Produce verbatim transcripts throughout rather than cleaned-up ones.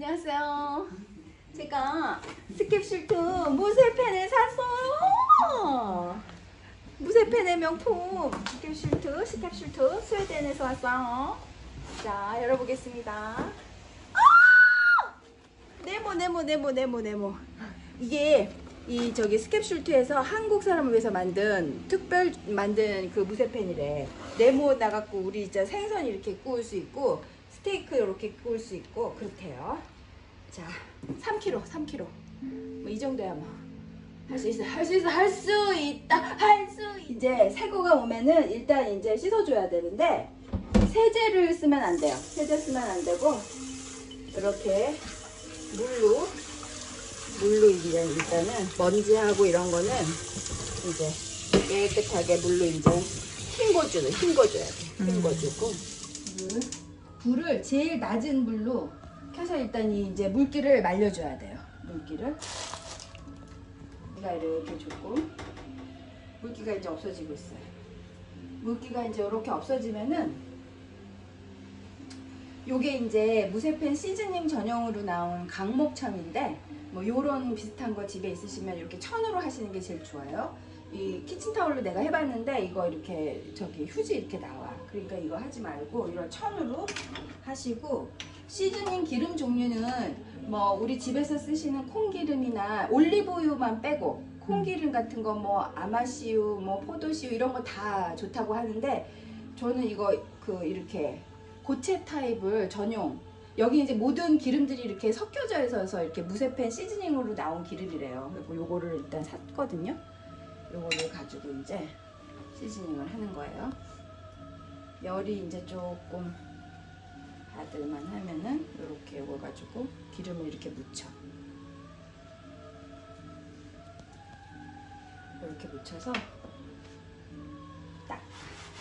안녕하세요. 제가 스캡슐트 무쇠펜을 샀어요. 무쇠펜의 명품 스캡슐트, 스캡슐트 스웨덴에서 왔어요. 자, 열어보겠습니다. 아! 네모, 네모, 네모, 네모, 네모. 이게 이 저기 스캡슐트에서 한국 사람을 위해서 만든 특별 만든 그 무쇠펜이래. 네모 나갖고 우리 진짜 생선 이렇게 구울 수 있고 스테이크 이렇게 구울 수 있고 그렇대요. 자, 삼 킬로그램, 삼 킬로그램. 뭐 이 정도야 뭐. 할 수 있어, 할 수 있어, 할 수 있다, 할 수. 이제 새거가 오면은 일단 이제 씻어줘야 되는데 세제를 쓰면 안 돼요. 세제 쓰면 안 되고 이렇게 물로 물로 이제 일단은 먼지하고 이런 거는 이제 깨끗하게 물로 이제 헹궈주는 헹궈줘야 돼. 헹궈주고 물, 불을 제일 낮은 불로 켜서 일단 이 이제 물기를 말려줘야 돼요. 물기를 이렇게 줬고 물기가 이제 없어지고 있어요. 물기가 이제 이렇게 없어지면은 요게 이제 무쇠펜 시즈닝 전용으로 나온 강목천인데 뭐 요런 비슷한 거 집에 있으시면 이렇게 천으로 하시는 게 제일 좋아요. 이 키친타올로 내가 해봤는데 이거 이렇게 저기 휴지 이렇게 나와. 그러니까 이거 하지 말고 이런 천으로 하시고 시즈닝 기름 종류는 뭐 우리 집에서 쓰시는 콩기름이나 올리브유만 빼고 콩기름 같은 거 뭐 아마씨유 뭐 포도씨유 이런 거 다 좋다고 하는데 저는 이거 그 이렇게 고체 타입을 전용 여기 이제 모든 기름들이 이렇게 섞여져 있어서 이렇게 무쇠펜 시즈닝으로 나온 기름이래요. 그리고 요거를 일단 샀거든요. 요거를 가지고 이제 시즈닝을 하는 거예요. 열이 이제 조금 받을만 하면은 이렇게 요거 가지고 기름을 이렇게 묻혀. 이렇게 묻혀서 딱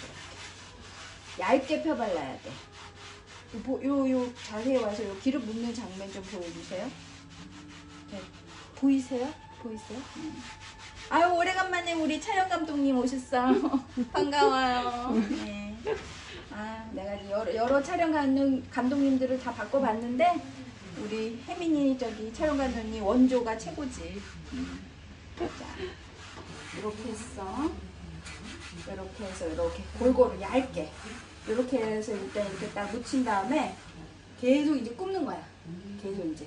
얇게 펴발라야 돼. 요, 요 자세히 와서 요 기름 묻는 장면 좀 보여주세요. 네. 보이세요? 보이세요? 음. 아유, 오래간만에 우리 촬영 감독님 오셨어. 반가워요. 네. 아, 내가 여러, 여러 촬영 감독님들을 다 바꿔봤는데 우리 혜민이 저기 촬영 감독님 원조가 최고지. 음. 자, 이렇게 했어. 이렇게 해서 이렇게 골고루 얇게 이렇게 해서 일단 이렇게 딱 묻힌 다음에 계속 이제 굽는 거야. 계속 이제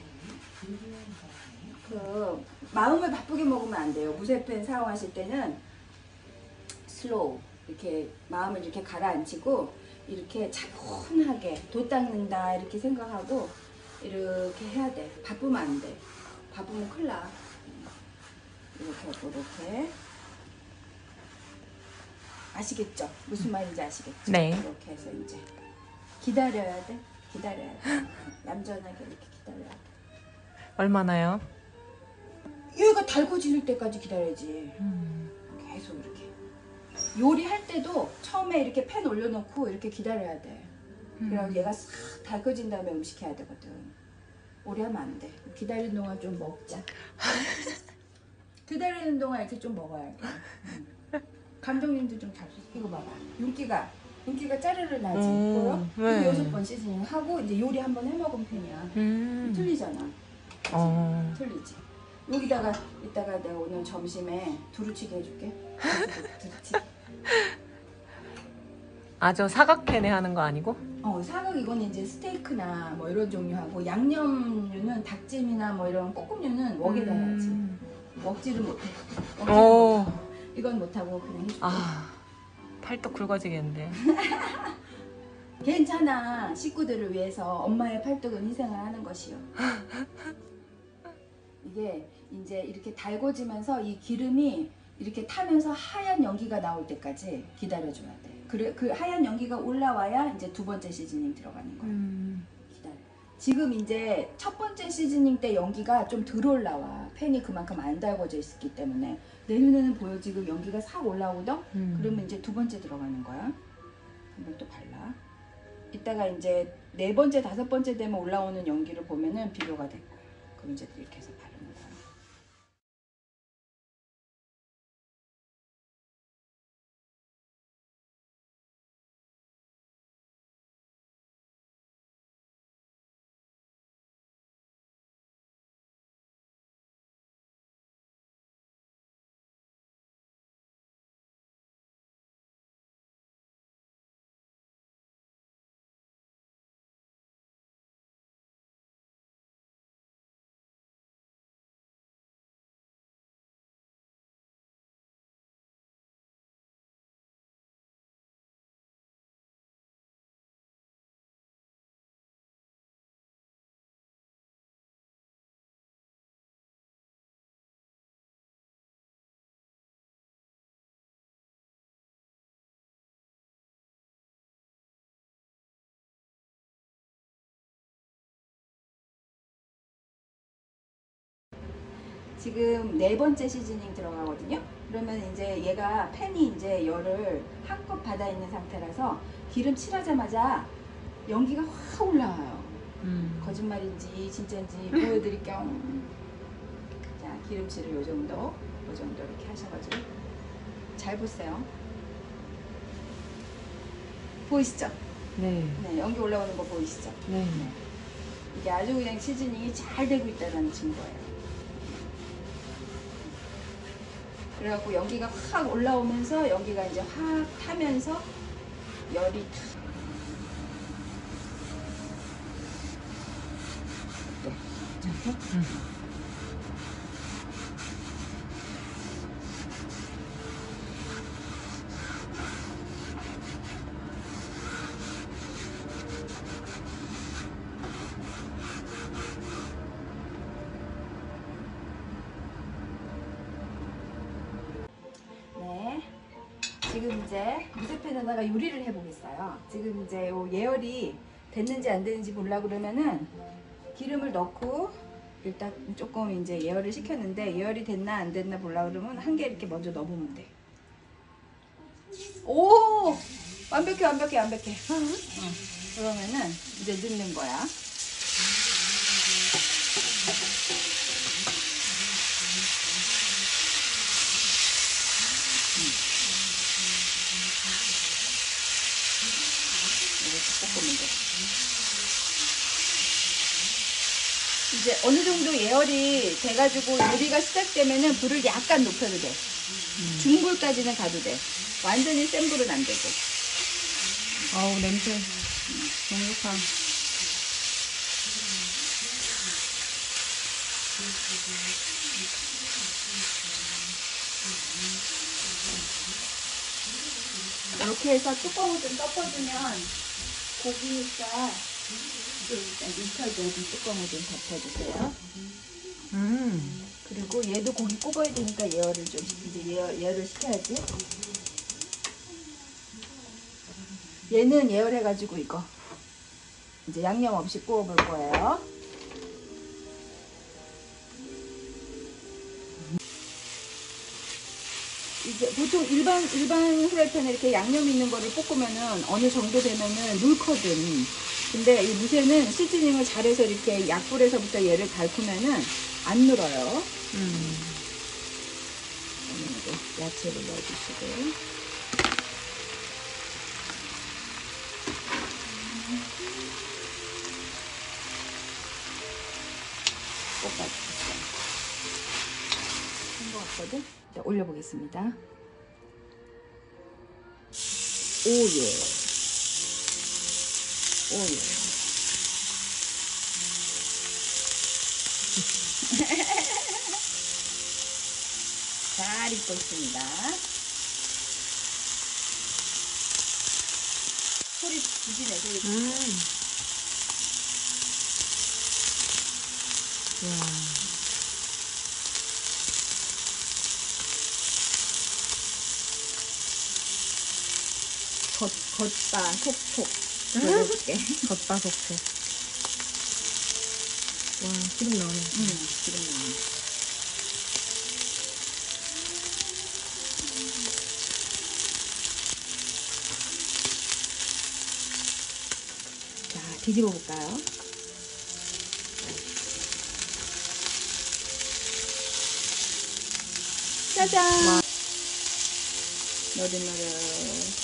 그 마음을 바쁘게 먹으면 안 돼요. 무쇠펜 사용하실 때는 슬로우 이렇게 마음을 이렇게 가라앉히고 이렇게 차분하게 도 닦는다 이렇게 생각하고 이렇게 해야 돼. 바쁘면 안 돼. 바쁘면 큰일 나. 이렇게 하고 이렇게 아시겠죠? 무슨 말인지 아시겠죠? 네. 이렇게 해서 이제 기다려야 돼. 기다려야 돼. 얌전하게 이렇게 기다려야 돼. 얼마나요? 여기가 달궈질 때까지 기다려야지. 음. 계속 이렇게. 요리할 때도 처음에 이렇게 팬 올려놓고 이렇게 기다려야 돼. 그래서 음. 얘가 싹 달궈진 다음에 음식해야 되거든. 오래 하면 안 돼. 기다리는 동안 좀 먹자. 기다리는 동안 이렇게 좀 먹어야 돼. 음. 감독님도 좀 잡수. 이거 봐봐. 윤기가 윤기가 짜르르 나지. 보여? 네. 이거 여섯 번 시즈닝 하고 이제 요리 한번 해먹은 팬이야. 음. 틀리잖아. 어. 틀리지. 여기다가 이따가 내가 오늘 점심에 두루치기 해줄게. 두루치기. 아, 저 사각팬에 하는 거 아니고? 어, 사각 이거는 이제 스테이크나 뭐 이런 종류하고 양념류는 닭찜이나 뭐 이런 볶음류는 웍에다 해야지. 음. 웍질을 못해. 웍질을 오. 못하고. 이건 못하고 그냥 해줄게. 아, 팔도 굵어지겠는데. 괜찮아. 식구들을 위해서 엄마의 팔뚝은 희생을 하는 것이요. 이게 이제 이렇게 달궈지면서 이 기름이 이렇게 타면서 하얀 연기가 나올 때까지 기다려줘야 돼. 그래, 그 하얀 연기가 올라와야 이제 두 번째 시즈닝 들어가는 거야. 음. 기다려. 지금 이제 첫 번째 시즈닝 때 연기가 좀 덜 올라와. 팬이 그만큼 안 달궈져 있기 때문에. 내 눈에는 보여. 지금 연기가 싹 올라오던? 음. 그러면 이제 두 번째 들어가는 거야. 한번 또 발라. 이따가 이제 네 번째, 다섯 번째 되면 올라오는 연기를 보면은 비교가 될 거야. 그럼 이제 이렇게 해서 바르는 거야. 지금 네 번째 시즈닝 들어가거든요. 그러면 이제 얘가 팬이 이제 열을 한껏 받아 있는 상태라서 기름 칠하자마자 연기가 확 올라와요. 음. 거짓말인지 진짜인지 보여드릴 겸. 자, 기름칠을 요 정도, 요 정도 이렇게 하셔가지고 잘 보세요. 보이시죠? 네. 네, 연기 올라오는 거 보이시죠? 네. 네. 이게 아주 그냥 시즈닝이 잘 되고 있다는 증거예요. 그래갖고 연기가 확 올라오면서 연기가 이제 확 타면서 열이 탁. 네. 음. 네. 지금 이제 무쇠팬에다가 요리를 해보겠어요. 지금 이제 요 예열이 됐는지 안 됐는지 보려고 그러면은 기름을 넣고 일단 조금 이제 예열을 시켰는데 예열이 됐나 안 됐나 보려고 그러면 한 개 이렇게 먼저 넣어보면 돼. 오! 완벽해, 완벽해, 완벽해. 응. 그러면은 이제 넣는 거야. 볶으면 돼. 이제 어느 정도 예열이 돼가지고 요리가 시작되면은 불을 약간 높여도 돼. 음. 중불까지는 가도 돼. 완전히 센 불은 안 되고. 어우, 냄새. 음, 너무 좋다. 이렇게 해서 뚜껑을 좀 덮어주면 고기가 좀 익혀져. 뚜껑을 좀 덮어주세요. 음. 그리고 얘도 고기 굽어야 되니까 예열을 좀 이제 예열, 예열을 시켜야지. 얘는 예열해가지고 이거 이제 양념 없이 구워볼 거예요. 이제 보통 일반 일반 후라이팬에 이렇게 양념 있는 거를 볶으면은 어느 정도 되면은 물거든. 근데 이 무쇠는 시즈닝을 잘해서 이렇게 약불에서부터 얘를 달구면은 안 늘어요. 음. 그리고 야채를 넣어주시고. 볶아주세요. 한 것 같거든? 일단 올려보겠습니다. 오예. 오예. 잘 익고 있습니다. 소리 지지네, 소리. 음. 와. 겉, 겉바, 속속. 넣어줄게. 겉바 속촉. 와, 기름 나오네. 음, 기름 나오네. 자, 뒤집어 볼까요? 짜잔! 노릇노릇.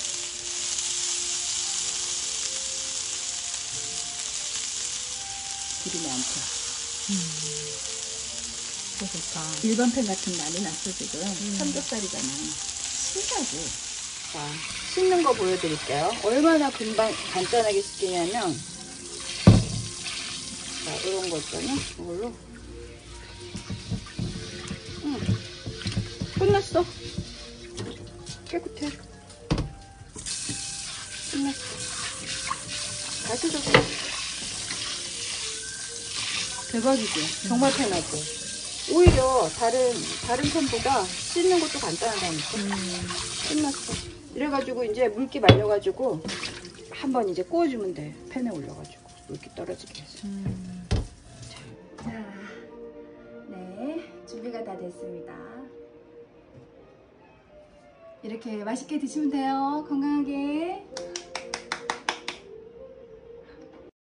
기름이 안 튀어. 음. 진짜 좋다. 일반 팬 같은 난리 났어, 지금. 음. 삼겹살이잖아. 신기하지? 자, 씻는 거 보여드릴게요. 얼마나 금방 간단하게 씻기냐면, 자, 이런 거 있잖아. 이걸로. 응. 끝났어. 깨끗해. 끝났어. 다시 줬어. 대박이지? 정말 편하지? 오히려 다른, 다른 팬보다 씻는 것도 간단하다니까. 음. 끝났어. 이래가지고 이제 물기 말려가지고 한번 이제 구워주면 돼. 팬에 올려가지고 물기 떨어지게 해서. 음. 자, 네, 준비가 다 됐습니다. 이렇게 맛있게 드시면 돼요. 건강하게.